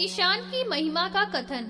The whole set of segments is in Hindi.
ईशान की महिमा का कथन।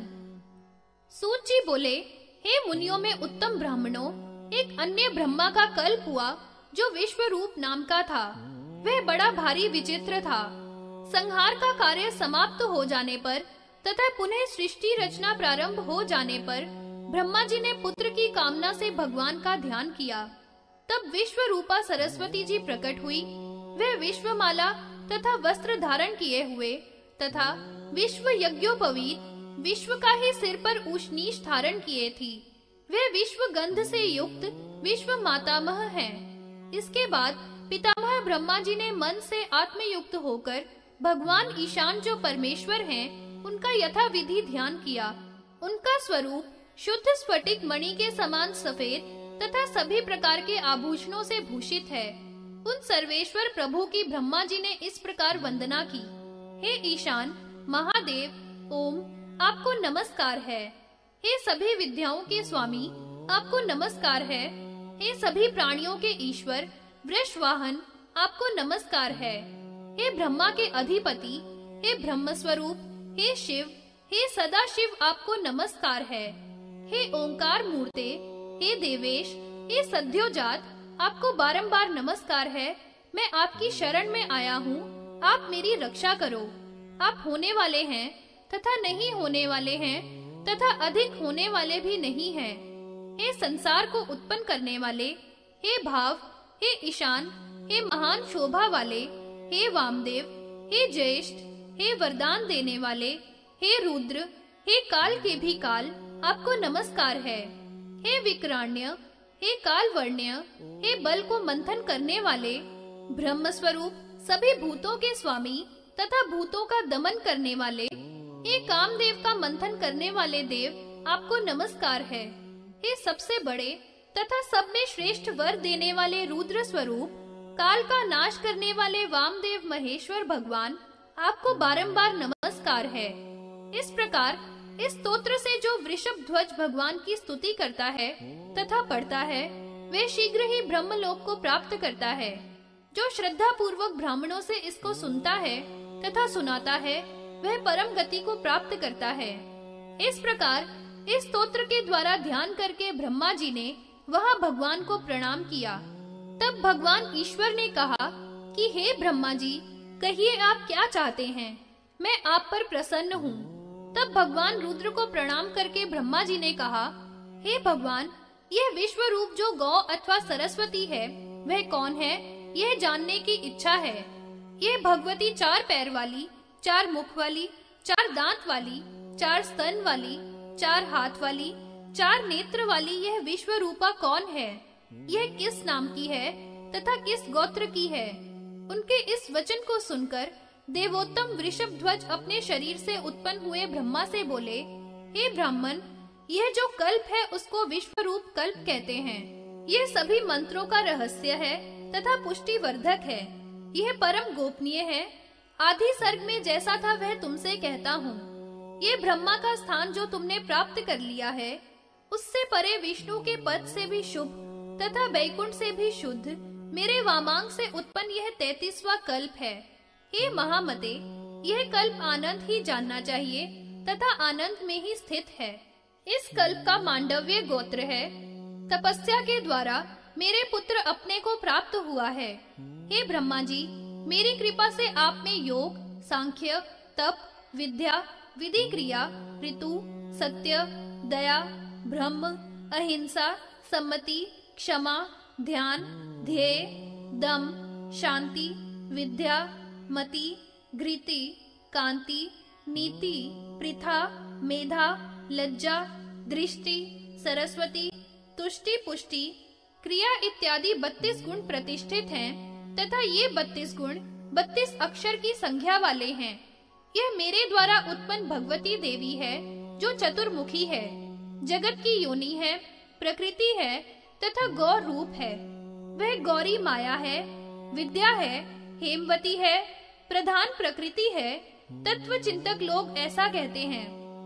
सूत जी बोले, हे मुनियों में उत्तम ब्राह्मणों, एक अन्य ब्रह्मा का कल्प हुआ जो विश्व रूप नाम का था। वह बड़ा भारी विचित्र था। संहार का कार्य समाप्त हो जाने पर तथा पुनः सृष्टि रचना प्रारंभ हो जाने पर ब्रह्मा जी ने पुत्र की कामना से भगवान का ध्यान किया। तब विश्व रूपा सरस्वती जी प्रकट हुई। वह विश्वमाला तथा वस्त्र धारण किए हुए तथा विश्व यज्ञोपवीत विश्व का ही सिर पर उष्णीश धारण किए थी। वे विश्व गंध से युक्त विश्व मातामह हैं। इसके बाद पितामह ब्रह्मा जी ने मन से आत्मयुक्त होकर भगवान ईशान जो परमेश्वर हैं, उनका यथाविधि ध्यान किया। उनका स्वरूप शुद्ध स्फटिक मणि के समान सफेद तथा सभी प्रकार के आभूषणों से भूषित है। उन सर्वेश्वर प्रभु की ब्रह्मा जी ने इस प्रकार वंदना की। हे ईशान महादेव, ओम आपको नमस्कार है। हे सभी विद्याओं के स्वामी, आपको नमस्कार है। हे सभी प्राणियों के ईश्वर वृषवाहन, आपको नमस्कार है। हे ब्रह्मा के अधिपति, हे ब्रह्म स्वरूप, हे शिव, हे सदा शिव, आपको नमस्कार है। हे ओंकार मूर्ते, हे देवेश, हे सद्योजात, आपको बारंबार नमस्कार है। मैं आपकी शरण में आया हूँ, आप मेरी रक्षा करो। आप होने वाले हैं तथा नहीं होने वाले हैं तथा अधिक होने वाले भी नहीं हैं। हे संसार को उत्पन्न करने वाले, हे भाव, हे ईशान, हे महान शोभा वाले, हे वामदेव, हे ज्येष्ठ, हे वरदान देने वाले, हे रुद्र, हे काल के भी काल, आपको नमस्कार है। हे विक्राण्य, हे काल वर्ण्य, हे बल को मंथन करने वाले, ब्रह्म स्वरूप, सभी भूतों के स्वामी तथा भूतों का दमन करने वाले, हे कामदेव का मंथन करने वाले देव, आपको नमस्कार है। हे सबसे बड़े तथा सब में श्रेष्ठ वर देने वाले रुद्र स्वरूप, काल का नाश करने वाले वामदेव महेश्वर भगवान, आपको बारंबार नमस्कार है। इस प्रकार इस स्तोत्र से जो वृषभ ध्वज भगवान की स्तुति करता है तथा पढ़ता है, वे शीघ्र ही ब्रह्मलोक को प्राप्त करता है। जो श्रद्धा पूर्वक ब्राह्मणों से इसको सुनता है तथा सुनाता है, वह परम गति को प्राप्त करता है। इस प्रकार इस स्तोत्र के द्वारा ध्यान करके ब्रह्मा जी ने वहां भगवान को प्रणाम किया। तब भगवान ईश्वर ने कहा कि हे ब्रह्मा जी, कहिए आप क्या चाहते हैं, मैं आप पर प्रसन्न हूँ। तब भगवान रुद्र को प्रणाम करके ब्रह्मा जी ने कहा, हे भगवान, यह विश्व रूप जो गौ अथवा सरस्वती है, वह कौन है, यह जानने की इच्छा है। यह भगवती 4 पैर वाली, 4 मुख वाली, 4 दांत वाली, 4 स्तन वाली, 4 हाथ वाली, 4 नेत्र वाली यह विश्व रूपा कौन है? यह किस नाम की है तथा किस गोत्र की है? उनके इस वचन को सुनकर देवोत्तम वृषभ ध्वज अपने शरीर से उत्पन्न हुए ब्रह्मा से बोले, हे ब्राह्मण, यह जो कल्प है उसको विश्व रूप कल्प कहते हैं। यह सभी मंत्रों का रहस्य है तथा पुष्टिवर्धक है। यह परम गोपनीय है। आदि सर्ग में जैसा था वह तुमसे कहता हूँ। ये ब्रह्मा का स्थान जो तुमने प्राप्त कर लिया है, उससे परे विष्णु के पद से भी शुभ तथा वैकुंठ से भी शुद्ध मेरे वामांग से उत्पन्न यह 33वां कल्प है। हे महामते, यह कल्प आनंद ही जानना चाहिए तथा आनंद में ही स्थित है। इस कल्प का मांडव्य गोत्र है। तपस्या के द्वारा मेरे पुत्र अपने को प्राप्त हुआ है। हे ब्रह्मा जी, मेरी कृपा से आप में योग, सांख्य, तप, विद्या, विधि क्रिया, ऋतु, सत्य, दया, ब्रह्म, अहिंसा, सम्मति, क्षमा, ध्यान, ध्येय, दम, शांति, विद्या, मति, घृति, कांति, नीति, पृथा, मेधा, लज्जा, दृष्टि, सरस्वती, तुष्टि, पुष्टि, क्रिया इत्यादि 32 गुण प्रतिष्ठित हैं तथा ये 32 गुण 32 अक्षर की संख्या वाले हैं। यह मेरे द्वारा उत्पन्न भगवती देवी है जो चतुर्मुखी है, जगत की योनि है, प्रकृति है तथा गौर रूप है। वह गौरी माया है, विद्या है, हेमवती है, प्रधान प्रकृति है। तत्व चिंतक लोग ऐसा कहते हैं।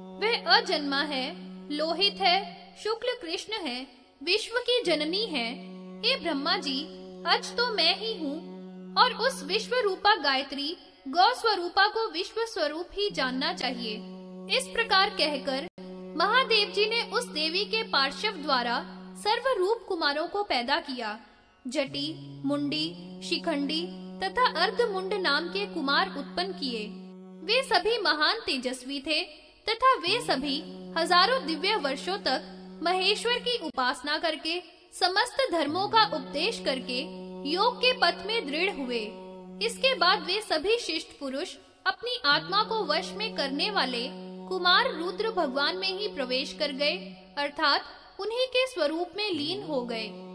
वह अजन्मा है, लोहित है, शुक्ल कृष्ण है, विश्व की जननी है। हे ब्रह्मा जी, आज तो मैं ही हूँ और उस विश्व रूपा गायत्री गौ स्वरूपा को विश्व स्वरूप ही जानना चाहिए। इस प्रकार कहकर महादेव जी ने उस देवी के पार्श्व द्वारा सर्वरूप कुमारों को पैदा किया। जटी, मुंडी, शिखंडी तथा अर्धमुंड नाम के कुमार उत्पन्न किए। वे सभी महान तेजस्वी थे तथा वे सभी हजारों दिव्य वर्षों तक महेश्वर की उपासना करके समस्त धर्मों का उपदेश करके योग के पथ में दृढ़ हुए। इसके बाद वे सभी शिष्ट पुरुष अपनी आत्मा को वश में करने वाले कुमार रुद्र भगवान में ही प्रवेश कर गए, अर्थात उन्हीं के स्वरूप में लीन हो गए।